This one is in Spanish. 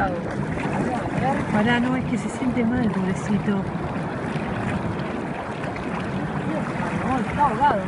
ahogado. Pará, no, es que se siente mal, pobrecito. No, está ahogado.